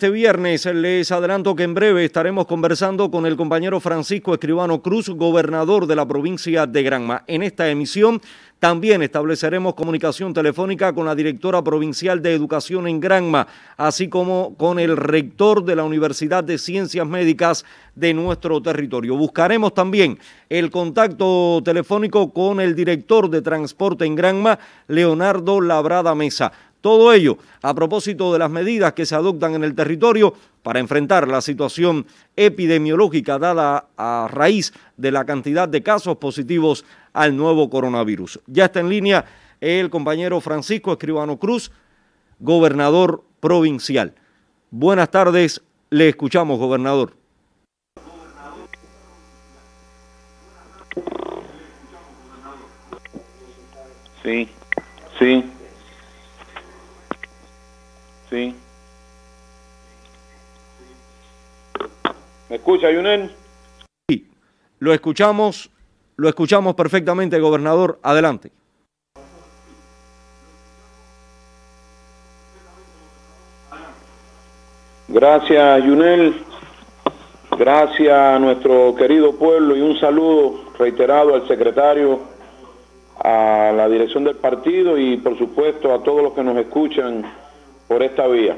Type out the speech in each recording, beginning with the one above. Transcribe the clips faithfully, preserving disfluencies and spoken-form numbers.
este viernes. Les adelanto que en breve estaremos conversando con el compañero Francisco Escribano Cruz, gobernador de la provincia de Granma. En esta emisión también estableceremos comunicación telefónica con la directora provincial de Educación en Granma, así como con el rector de la Universidad de Ciencias Médicas de nuestro territorio. Buscaremos también el contacto telefónico con el director de Transporte en Granma, Leonardo Labrada Mesa. Todo ello a propósito de las medidas que se adoptan en el territorio para enfrentar la situación epidemiológica dada a raíz de la cantidad de casos positivos al nuevo coronavirus. Ya está en línea el compañero Francisco Escribano Cruz, gobernador provincial. Buenas tardes, le escuchamos, gobernador. Sí, sí. Sí. ¿Me escucha, Yunel? Sí, lo escuchamos, lo escuchamos perfectamente, gobernador. Adelante. Gracias, Yunel. Gracias a nuestro querido pueblo y un saludo reiterado al secretario, a la dirección del partido y, por supuesto, a todos los que nos escuchan por esta vía.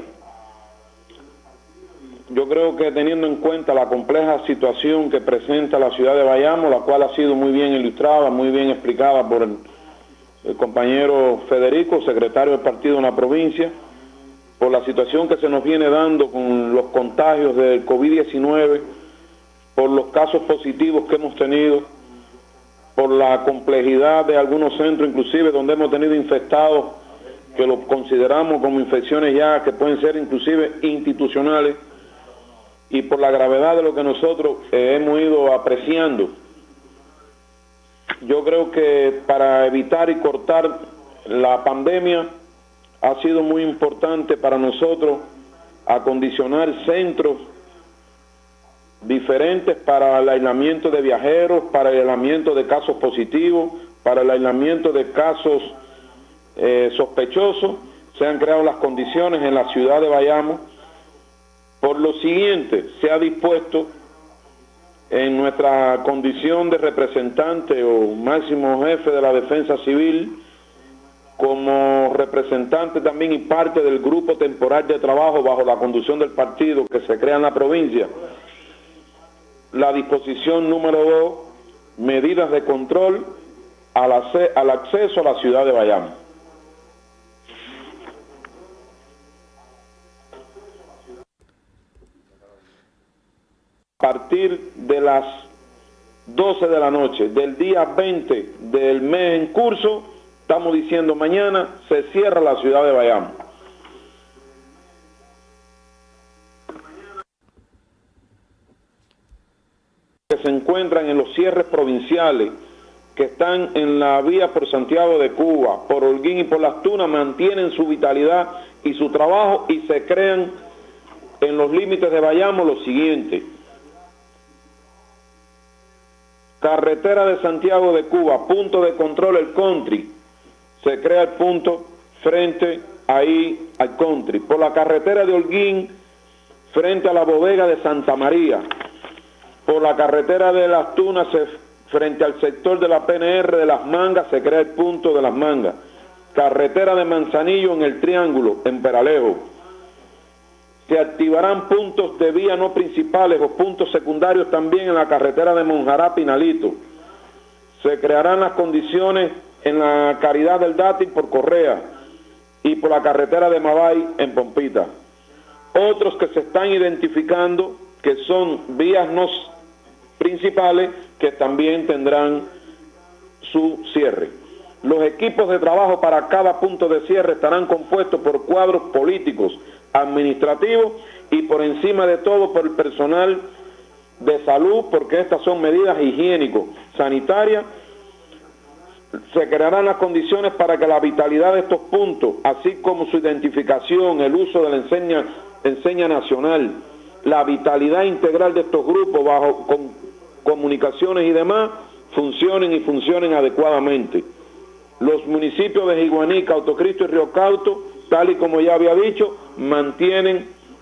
Yo creo que teniendo en cuenta la compleja situación que presenta la ciudad de Bayamo, la cual ha sido muy bien ilustrada, muy bien explicada por el, el compañero Federico, secretario del partido en la provincia, por la situación que se nos viene dando con los contagios del COVID diecinueve, por los casos positivos que hemos tenido, por la complejidad de algunos centros, inclusive donde hemos tenido infectados que lo consideramos como infecciones ya que pueden ser inclusive institucionales, y por la gravedad de lo que nosotros eh, hemos ido apreciando. Yo creo que para evitar y cortar la pandemia ha sido muy importante para nosotros acondicionar centros diferentes para el aislamiento de viajeros, para el aislamiento de casos positivos, para el aislamiento de casos Eh, sospechosos. Se han creado las condiciones en la ciudad de Bayamo. Por lo siguiente, se ha dispuesto en nuestra condición de representante o máximo jefe de la defensa civil, como representante también y parte del grupo temporal de trabajo bajo la conducción del partido que se crea en la provincia, la disposición número dos, medidas de control al, al acceso a la ciudad de Bayamo. A partir de las doce de la noche del día veinte del mes en curso, estamos diciendo mañana, se cierra la ciudad de Bayamo. Que se encuentran en los cierres provinciales, que están en la vía por Santiago de Cuba, por Holguín y por Las Tunas, mantienen su vitalidad y su trabajo y se crean en los límites de Bayamo lo siguiente. Carretera de Santiago de Cuba, punto de control el country, se crea el punto frente ahí al country. Por la carretera de Holguín, frente a la bodega de Santa María. Por la carretera de Las Tunas, frente al sector de la P N R de Las Mangas, se crea el punto de Las Mangas. Carretera de Manzanillo en el Triángulo, en Peralejo. Se activarán puntos de vía no principales o puntos secundarios también en la carretera de Monjará Pinalito. Se crearán las condiciones en la Caridad del Dátil por Correa y por la carretera de Mabay en Pompita. Otros que se están identificando que son vías no principales que también tendrán su cierre. Los equipos de trabajo para cada punto de cierre estarán compuestos por cuadros políticos, administrativos y por encima de todo por el personal de salud, porque estas son medidas higiénico-sanitarias. Se crearán las condiciones para que la vitalidad de estos puntos, así como su identificación, el uso de la enseña, enseña nacional, la vitalidad integral de estos grupos bajo con, comunicaciones y demás, funcionen y funcionen adecuadamente. Los municipios de Jiguanica, Autocristo y Río Cauto, tal y como ya había dicho, mantienen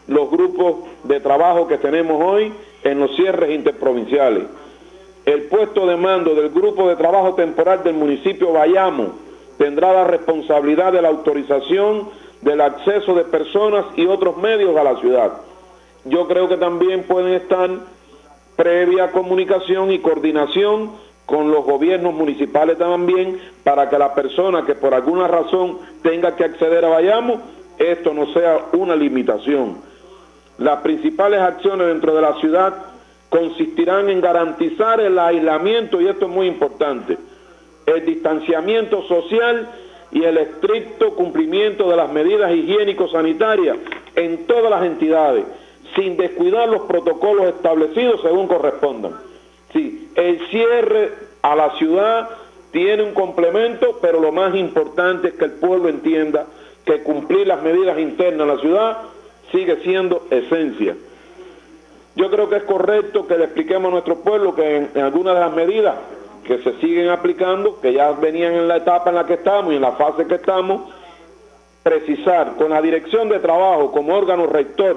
los grupos de trabajo que tenemos hoy en los cierres interprovinciales. El puesto de mando del grupo de trabajo temporal del municipio Bayamo tendrá la responsabilidad de la autorización del acceso de personas y otros medios a la ciudad. Yo creo que también pueden estar previa comunicación y coordinación con los gobiernos municipales también, para que la persona que por alguna razón tenga que acceder a Bayamo, esto no sea una limitación. Las principales acciones dentro de la ciudad consistirán en garantizar el aislamiento, y esto es muy importante, el distanciamiento social y el estricto cumplimiento de las medidas higiénico-sanitarias en todas las entidades, sin descuidar los protocolos establecidos según correspondan. Sí, el cierre a la ciudad tiene un complemento, pero lo más importante es que el pueblo entienda que cumplir las medidas internas en la ciudad sigue siendo esencia. Yo creo que es correcto que le expliquemos a nuestro pueblo que en, en algunas de las medidas que se siguen aplicando, que ya venían en la etapa en la que estamos y en la fase que estamos, precisar con la Dirección de Trabajo como órgano rector,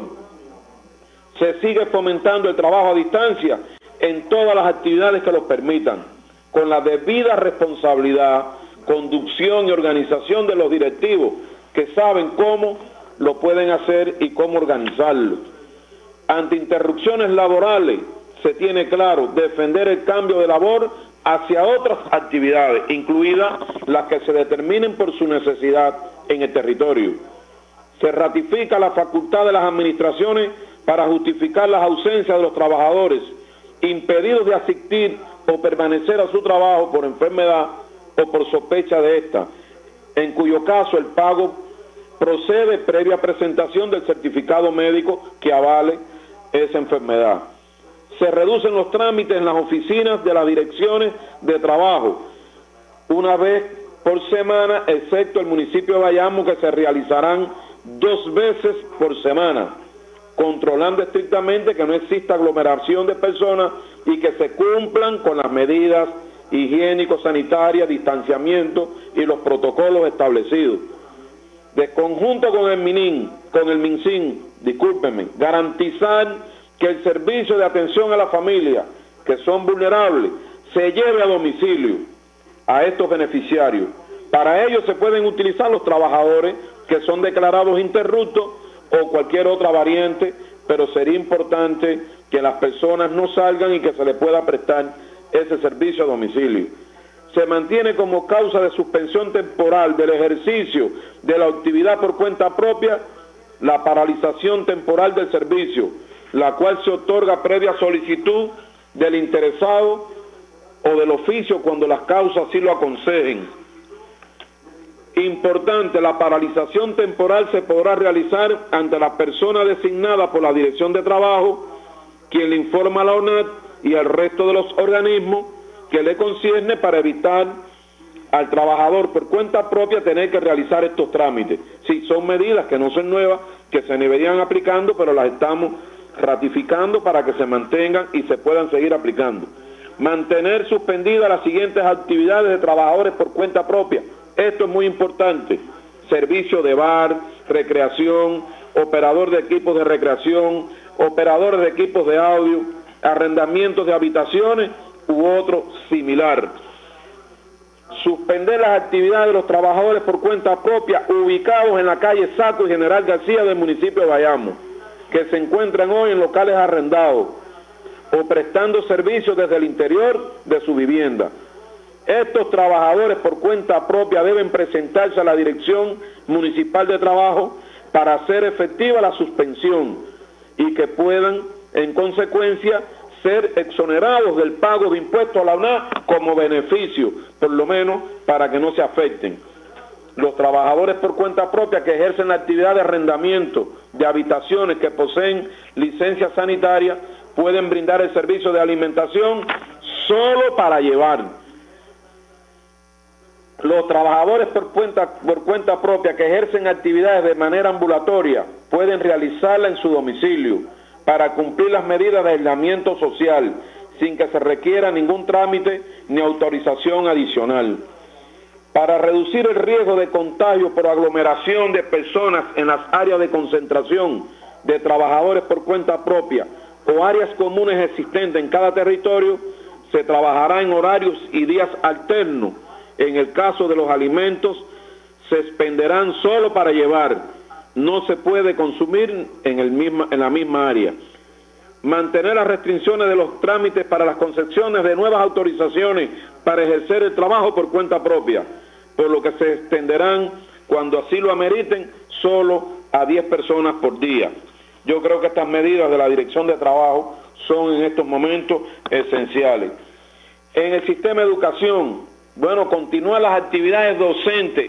se sigue fomentando el trabajo a distancia en todas las actividades que los permitan, con la debida responsabilidad, conducción y organización de los directivos que saben cómo lo pueden hacer y cómo organizarlo. Ante interrupciones laborales, se tiene claro defender el cambio de labor hacia otras actividades, incluidas las que se determinen por su necesidad en el territorio. Se ratifica la facultad de las administraciones para justificar las ausencias de los trabajadores impedidos de asistir o permanecer a su trabajo por enfermedad o por sospecha de esta, en cuyo caso el pago procede previa presentación del certificado médico que avale esa enfermedad. Se reducen los trámites en las oficinas de las direcciones de trabajo una vez por semana, excepto el municipio de Bayamo, que se realizarán dos veces por semana, controlando estrictamente que no exista aglomeración de personas y que se cumplan con las medidas higiénico-sanitarias, distanciamiento y los protocolos establecidos. De conjunto con el MININ, con el MINSIN, discúlpenme, garantizar que el servicio de atención a la familia, que son vulnerables, se lleve a domicilio a estos beneficiarios. Para ello se pueden utilizar los trabajadores que son declarados interruptos o cualquier otra variante, pero sería importante que las personas no salgan y que se les pueda prestar ese servicio a domicilio. Se mantiene como causa de suspensión temporal del ejercicio de la actividad por cuenta propia la paralización temporal del servicio, la cual se otorga previa solicitud del interesado o del oficio cuando las causas así lo aconsejen. Importante, la paralización temporal se podrá realizar ante la persona designada por la Dirección de Trabajo, quien le informa a la O N A T y al resto de los organismos que le concierne, para evitar al trabajador por cuenta propia tener que realizar estos trámites. Sí, son medidas que no son nuevas, que se deberían aplicando, pero las estamos ratificando para que se mantengan y se puedan seguir aplicando. Mantener suspendidas las siguientes actividades de trabajadores por cuenta propia. Esto es muy importante: servicio de bar, recreación, operador de equipos de recreación, operadores de equipos de audio, arrendamientos de habitaciones u otro similar. Suspender las actividades de los trabajadores por cuenta propia ubicados en la calle Saco y General García del municipio de Bayamo, que se encuentran hoy en locales arrendados o prestando servicios desde el interior de su vivienda. Estos trabajadores por cuenta propia deben presentarse a la Dirección Municipal de Trabajo para hacer efectiva la suspensión y que puedan, en consecuencia, ser exonerados del pago de impuestos a la U N A como beneficio, por lo menos para que no se afecten. Los trabajadores por cuenta propia que ejercen la actividad de arrendamiento de habitaciones que poseen licencia sanitaria pueden brindar el servicio de alimentación solo para llevar. Los trabajadores por cuenta, por cuenta propia que ejercen actividades de manera ambulatoria pueden realizarla en su domicilio para cumplir las medidas de aislamiento social sin que se requiera ningún trámite ni autorización adicional. Para reducir el riesgo de contagio por aglomeración de personas en las áreas de concentración de trabajadores por cuenta propia o áreas comunes existentes en cada territorio, se trabajará en horarios y días alternos. En el caso de los alimentos, se expenderán solo para llevar, no se puede consumir en, el misma, en la misma área. Mantener las restricciones de los trámites para las concesiones de nuevas autorizaciones para ejercer el trabajo por cuenta propia, por lo que se extenderán, cuando así lo ameriten, solo a diez personas por día. Yo creo que estas medidas de la Dirección de Trabajo son en estos momentos esenciales. En el sistema de educación, bueno, continúan las actividades docentes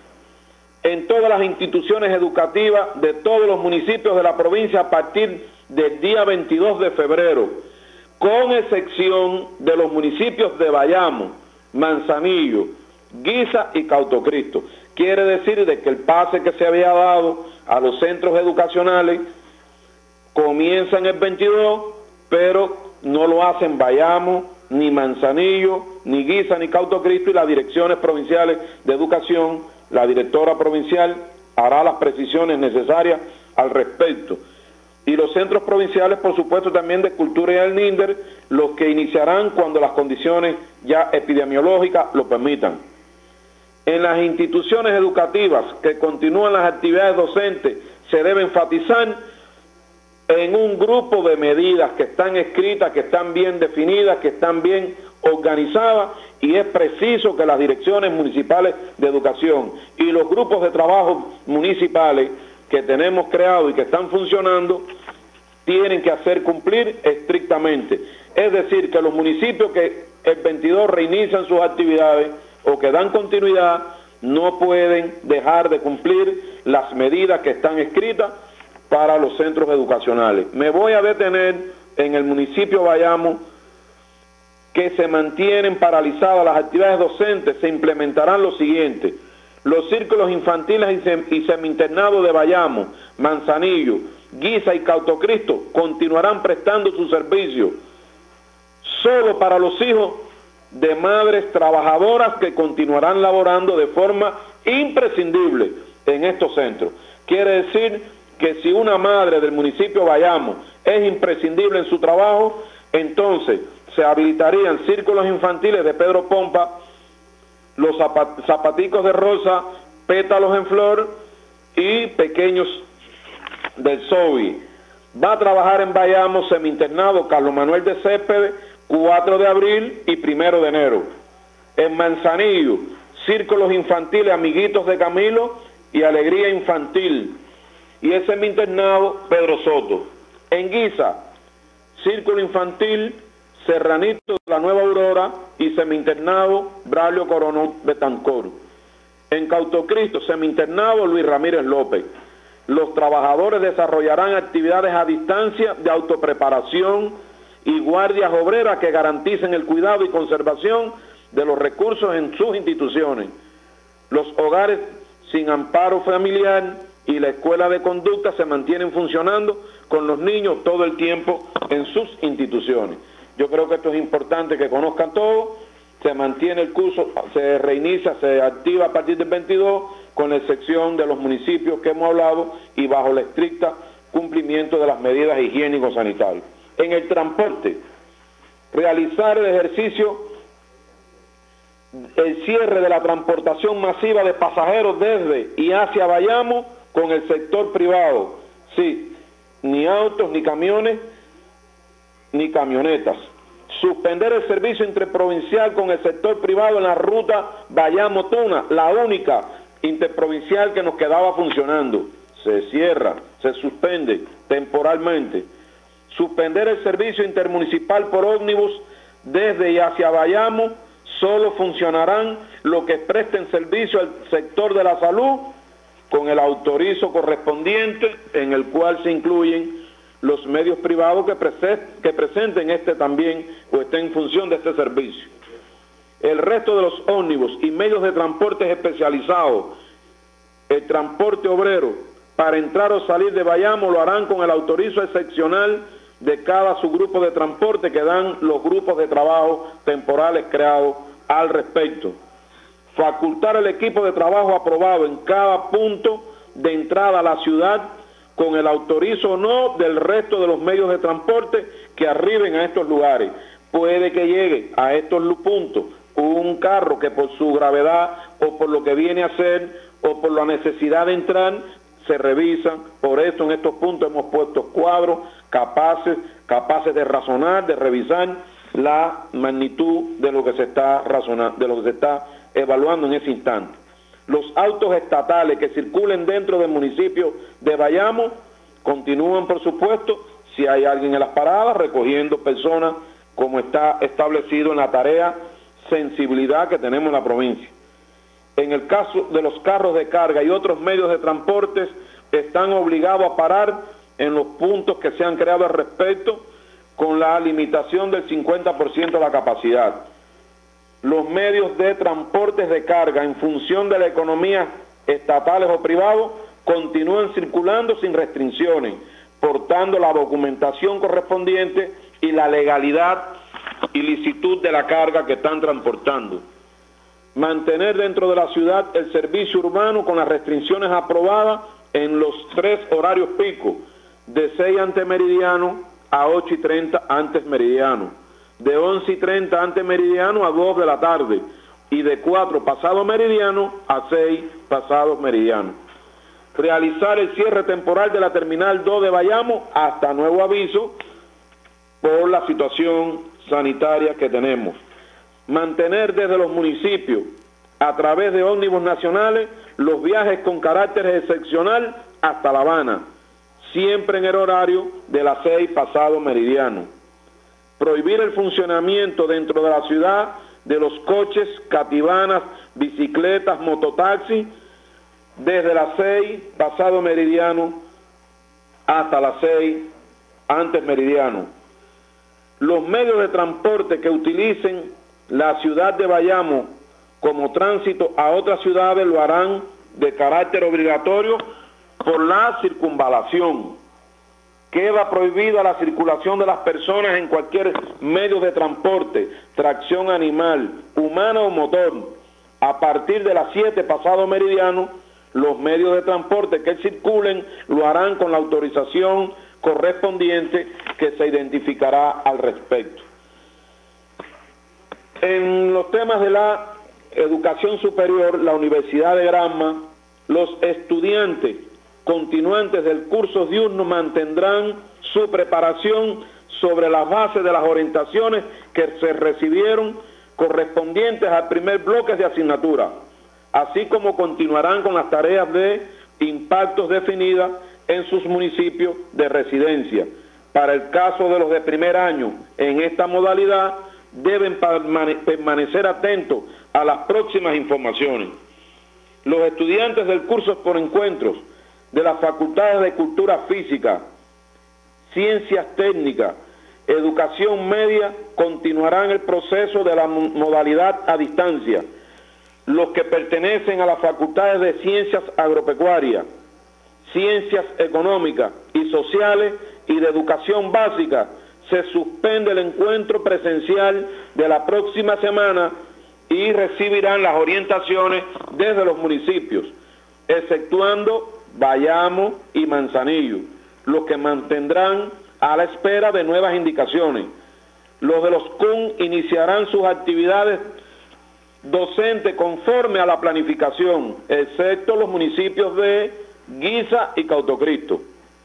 en todas las instituciones educativas de todos los municipios de la provincia a partir del día veintidós de febrero, con excepción de los municipios de Bayamo, Manzanillo, Guisa y Cautocristo. Quiere decir de que el pase que se había dado a los centros educacionales comienza en el veintidós, pero no lo hacen Bayamo, ni Manzanillo, ni Guisa, ni Cautocristo, y las direcciones provinciales de educación, la directora provincial hará las precisiones necesarias al respecto. Y los centros provinciales, por supuesto, también de Cultura y el NINDER, los que iniciarán cuando las condiciones ya epidemiológicas lo permitan. En las instituciones educativas que continúan las actividades docentes, se debe enfatizar en un grupo de medidas que están escritas, que están bien definidas, que están bien organizadas, y es preciso que las direcciones municipales de educación y los grupos de trabajo municipales que tenemos creados y que están funcionando, tienen que hacer cumplir estrictamente. Es decir, que los municipios que el veintidós reinician sus actividades o que dan continuidad, no pueden dejar de cumplir las medidas que están escritas para los centros educacionales. Me voy a detener en el municipio de Bayamo, que se mantienen paralizadas las actividades docentes. Se implementarán lo siguiente: los círculos infantiles y semi-internados de Bayamo, Manzanillo, Guisa y Cautocristo continuarán prestando su servicio solo para los hijos de madres trabajadoras que continuarán laborando de forma imprescindible en estos centros. Quiere decir que si una madre del municipio de Bayamo es imprescindible en su trabajo, entonces se habilitarían círculos infantiles de Pedro Pompa, los zapaticos de rosa, pétalos en flor y pequeños del S O B I. Va a trabajar en Bayamo semi-internado Carlos Manuel de Céspedes, cuatro de abril y primero de enero. En Manzanillo, círculos infantiles Amiguitos de Camilo y Alegría Infantil. Y el semi-internado Pedro Soto. En Guisa, círculo infantil Serranito de la Nueva Aurora y semi-internado Braulio Coronel Betancor. En Cautocristo, semi-internado Luis Ramírez López. Los trabajadores desarrollarán actividades a distancia de autopreparación y guardias obreras que garanticen el cuidado y conservación de los recursos en sus instituciones. Los hogares sin amparo familiar y la escuela de conducta se mantienen funcionando con los niños todo el tiempo en sus instituciones. Yo creo que esto es importante que conozcan todo. Se mantiene el curso, se reinicia, se activa a partir del veintidós, con la excepción de los municipios que hemos hablado y bajo el estricto cumplimiento de las medidas higiénico-sanitarias. En el transporte, realizar el ejercicio, el cierre de la transportación masiva de pasajeros desde y hacia Bayamo con el sector privado. Sí, ni autos, ni camiones, ni camionetas. Suspender el servicio interprovincial con el sector privado en la ruta Bayamo-Tuna, la única interprovincial que nos quedaba funcionando. Se cierra, se suspende temporalmente. Suspender el servicio intermunicipal por ómnibus desde y hacia Bayamo. Solo funcionarán los que presten servicio al sector de la salud con el autorizo correspondiente, en el cual se incluyen los medios privados que, prese que presenten este también o estén en función de este servicio. El resto de los ómnibus y medios de transporte especializados, el transporte obrero, para entrar o salir de Bayamo lo harán con el autorizo excepcional de cada subgrupo de transporte que dan los grupos de trabajo temporales creados al respecto. Facultar el equipo de trabajo aprobado en cada punto de entrada a la ciudad con el autorizo o no del resto de los medios de transporte que arriben a estos lugares. Puede que llegue a estos puntos un carro que por su gravedad o por lo que viene a hacer o por la necesidad de entrar, se revisan. Por eso en estos puntos hemos puesto cuadros capaces, capaces de razonar, de revisar la magnitud de lo que se está razonando, de lo que se está evaluando en ese instante. Los autos estatales que circulen dentro del municipio de Bayamo continúan, por supuesto, si hay alguien en las paradas, recogiendo personas como está establecido en la tarea sensibilidad que tenemos en la provincia. En el caso de los carros de carga y otros medios de transporte, están obligados a parar en los puntos que se han creado al respecto, con la limitación del cincuenta por ciento de la capacidad. Los medios de transportes de carga, en función de la economía estatales o privados, continúan circulando sin restricciones, portando la documentación correspondiente y la legalidad y licitud de la carga que están transportando. Mantener dentro de la ciudad el servicio urbano con las restricciones aprobadas en los tres horarios pico, de seis antes meridiano a ocho y treinta antes meridiano, de once y treinta antes meridiano a dos de la tarde y de cuatro pasado meridiano a seis pasados meridiano. Realizar el cierre temporal de la terminal dos de Bayamo hasta nuevo aviso por la situación sanitaria que tenemos. Mantener desde los municipios, a través de ómnibus nacionales, los viajes con carácter excepcional hasta La Habana, siempre en el horario de las seis pasado meridiano. Prohibir el funcionamiento dentro de la ciudad de los coches, cativanas, bicicletas, mototaxis, desde las seis pasado meridiano hasta las seis antes meridiano. Los medios de transporte que utilicen la ciudad de Bayamo como tránsito a otras ciudades lo harán de carácter obligatorio por la circunvalación. Queda prohibida la circulación de las personas en cualquier medio de transporte, tracción animal, humana o motor. A partir de las siete pasado meridiano, los medios de transporte que circulen lo harán con la autorización correspondiente que se identificará al respecto. En los temas de la educación superior, la Universidad de Granma, los estudiantes continuantes del curso diurno mantendrán su preparación sobre las bases de las orientaciones que se recibieron correspondientes al primer bloque de asignatura, así como continuarán con las tareas de impactos definidas en sus municipios de residencia. Para el caso de los de primer año en esta modalidad, deben permanecer atentos a las próximas informaciones. Los estudiantes del curso por encuentros de las facultades de Cultura Física, Ciencias Técnicas, Educación Media continuarán el proceso de la modalidad a distancia. Los que pertenecen a las facultades de Ciencias Agropecuarias, Ciencias Económicas y Sociales y de Educación Básica, se suspende el encuentro presencial de la próxima semana y recibirán las orientaciones desde los municipios, exceptuando Bayamo y Manzanillo, los que mantendrán a la espera de nuevas indicaciones. Los de los C U N iniciarán sus actividades docentes conforme a la planificación, excepto los municipios de Guisa y Cautocristo.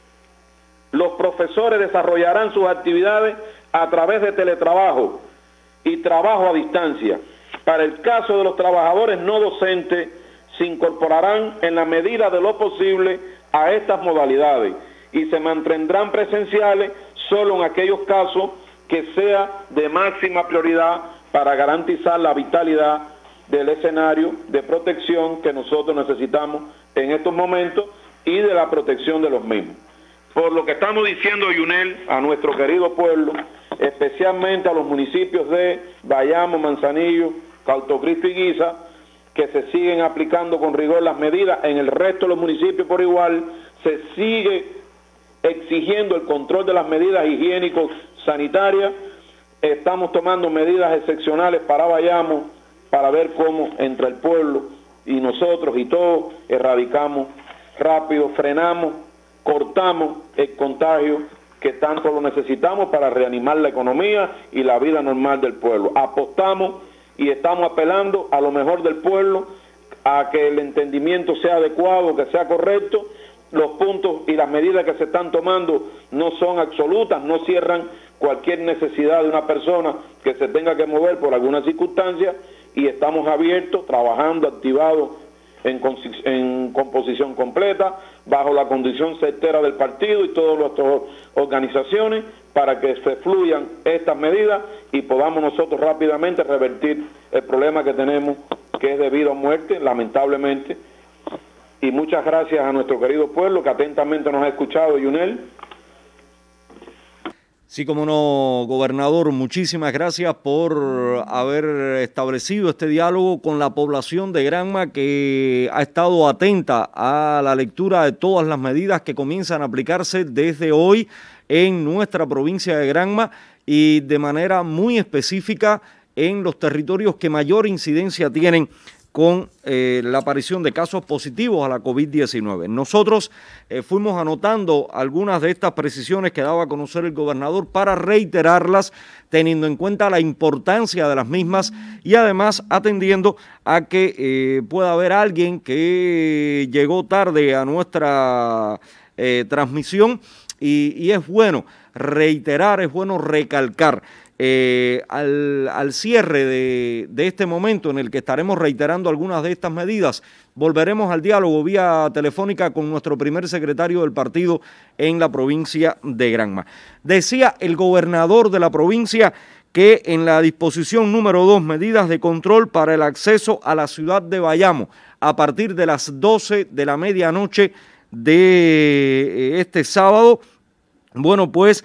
Los profesores desarrollarán sus actividades a través de teletrabajo y trabajo a distancia. Para el caso de los trabajadores no docentes, se incorporarán en la medida de lo posible a estas modalidades y se mantendrán presenciales solo en aquellos casos que sea de máxima prioridad para garantizar la vitalidad del escenario de protección que nosotros necesitamos en estos momentos y de la protección de los mismos. Por lo que estamos diciendo, Yunel, a nuestro querido pueblo, especialmente a los municipios de Bayamo, Manzanillo, Cautocristo y Guisa, que se siguen aplicando con rigor las medidas. En el resto de los municipios por igual se sigue exigiendo el control de las medidas higiénicos sanitarias. Estamos tomando medidas excepcionales para Bayamo, para ver cómo entre el pueblo y nosotros y todos erradicamos rápido, frenamos cortamos el contagio que tanto lo necesitamos para reanimar la economía y la vida normal del pueblo. Apostamos y estamos apelando a lo mejor del pueblo, a que el entendimiento sea adecuado, que sea correcto. Los puntos y las medidas que se están tomando no son absolutas, no cierran cualquier necesidad de una persona que se tenga que mover por alguna circunstancia, y estamos abiertos, trabajando, activados en, en composición completa, bajo la condición certera del partido y todas nuestras organizaciones, para que se fluyan estas medidas y podamos nosotros rápidamente revertir el problema que tenemos, que es debido a muerte, lamentablemente. Y muchas gracias a nuestro querido pueblo que atentamente nos ha escuchado, Yunel. Sí, como no, gobernador, muchísimas gracias por haber establecido este diálogo con la población de Granma, que ha estado atenta a la lectura de todas las medidas que comienzan a aplicarse desde hoy en nuestra provincia de Granma y de manera muy específica en los territorios que mayor incidencia tienen con eh, la aparición de casos positivos a la COVID diecinueve. Nosotros eh, fuimos anotando algunas de estas precisiones que daba a conocer el gobernador para reiterarlas, teniendo en cuenta la importancia de las mismas y además atendiendo a que eh, pueda haber alguien que llegó tarde a nuestra eh, transmisión y, y es bueno reiterar, es bueno recalcar. Eh, al, al cierre de, de este momento en el que estaremos reiterando algunas de estas medidas, volveremos al diálogo vía telefónica con nuestro primer secretario del partido en la provincia de Granma. Decía el gobernador de la provincia que en la disposición número dos, medidas de control para el acceso a la ciudad de Bayamo, a partir de las doce de la medianoche de este sábado, bueno, pues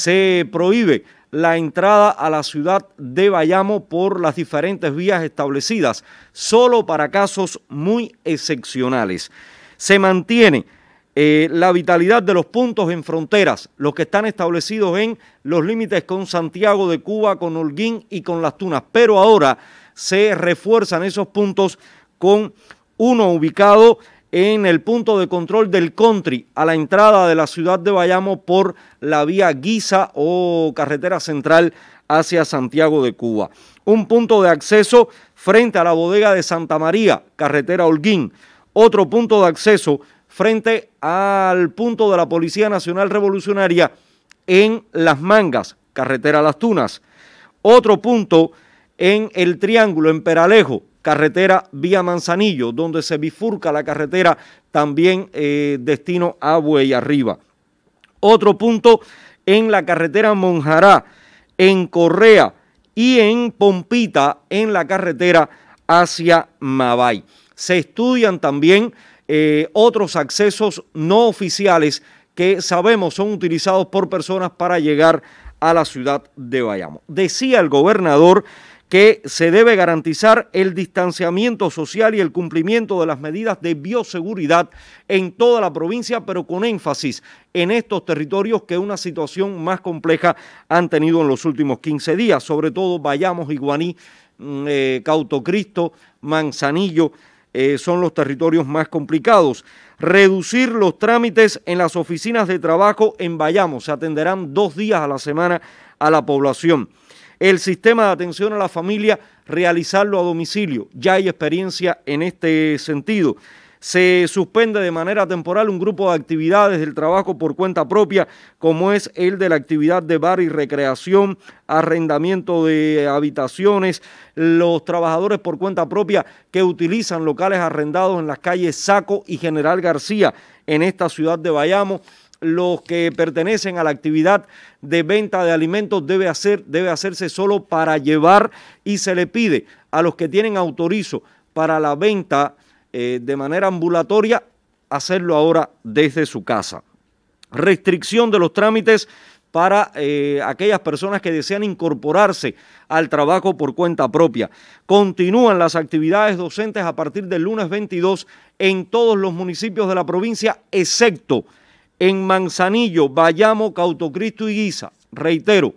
se prohíbe la entrada a la ciudad de Bayamo por las diferentes vías establecidas, solo para casos muy excepcionales. Se mantiene eh, la vitalidad de los puntos en fronteras, los que están establecidos en los límites con Santiago de Cuba, con Holguín y con Las Tunas, pero ahora se refuerzan esos puntos con uno ubicado en el punto de control del country a la entrada de la ciudad de Bayamo por la vía Guisa o carretera central hacia Santiago de Cuba. Un punto de acceso frente a la bodega de Santa María, carretera Holguín. Otro punto de acceso frente al punto de la Policía Nacional Revolucionaria en Las Mangas, carretera Las Tunas. Otro punto en el Triángulo, en Peralejo, carretera vía Manzanillo, donde se bifurca la carretera también eh, destino a Bueyarriba. Otro punto en la carretera Monjará, en Correa y en Pompita, en la carretera hacia Mabay. Se estudian también eh, otros accesos no oficiales que sabemos son utilizados por personas para llegar a la ciudad de Bayamo. Decía el gobernador que se debe garantizar el distanciamiento social y el cumplimiento de las medidas de bioseguridad en toda la provincia, pero con énfasis en estos territorios que una situación más compleja han tenido en los últimos quince días, sobre todo Bayamo, Iguaní, eh, Cautocristo, Manzanillo, eh, son los territorios más complicados. Reducir los trámites en las oficinas de trabajo en Bayamo, se atenderán dos días a la semana a la población. El sistema de atención a la familia, realizarlo a domicilio. Ya hay experiencia en este sentido. Se suspende de manera temporal un grupo de actividades del trabajo por cuenta propia, como es el de la actividad de bar y recreación, arrendamiento de habitaciones, los trabajadores por cuenta propia que utilizan locales arrendados en las calles Saco y General García en esta ciudad de Bayamo. Los que pertenecen a la actividad de venta de alimentos debe, hacer, debe hacerse solo para llevar y se le pide a los que tienen autorizo para la venta eh, de manera ambulatoria hacerlo ahora desde su casa. Restricción de los trámites para eh, aquellas personas que desean incorporarse al trabajo por cuenta propia. Continúan las actividades docentes a partir del lunes veintidós en todos los municipios de la provincia, excepto en Manzanillo, Bayamo, Cautocristo y Guisa. Reitero,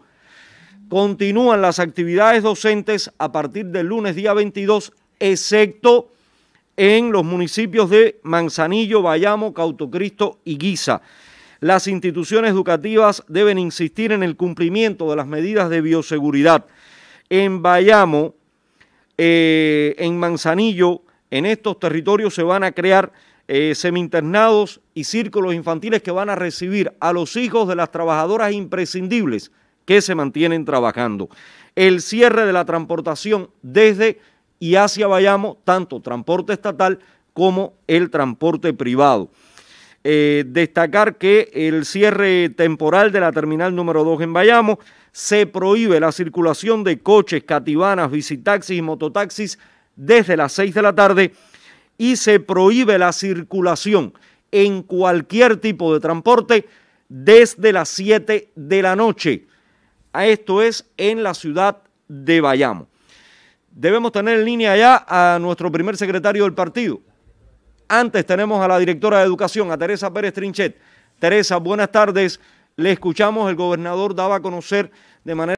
continúan las actividades docentes a partir del lunes día veintidós, excepto en los municipios de Manzanillo, Bayamo, Cautocristo y Guisa. Las instituciones educativas deben insistir en el cumplimiento de las medidas de bioseguridad. En Bayamo, eh, en Manzanillo, en estos territorios se van a crear eh, semi-internados y círculos infantiles que van a recibir a los hijos de las trabajadoras imprescindibles que se mantienen trabajando. El cierre de la transportación desde y hacia Bayamo, tanto transporte estatal como el transporte privado. Eh, destacar que el cierre temporal de la terminal número dos en Bayamo, se prohíbe la circulación de coches, cativanas, visitaxis y mototaxis desde las seis de la tarde y se prohíbe la circulación en cualquier tipo de transporte desde las siete de la noche. Esto es en la ciudad de Bayamo. Debemos tener en línea ya a nuestro primer secretario del partido. Antes tenemos a la directora de Educación, a Teresa Pérez Trinchet. Teresa, buenas tardes. Le escuchamos, el gobernador daba a conocer de manera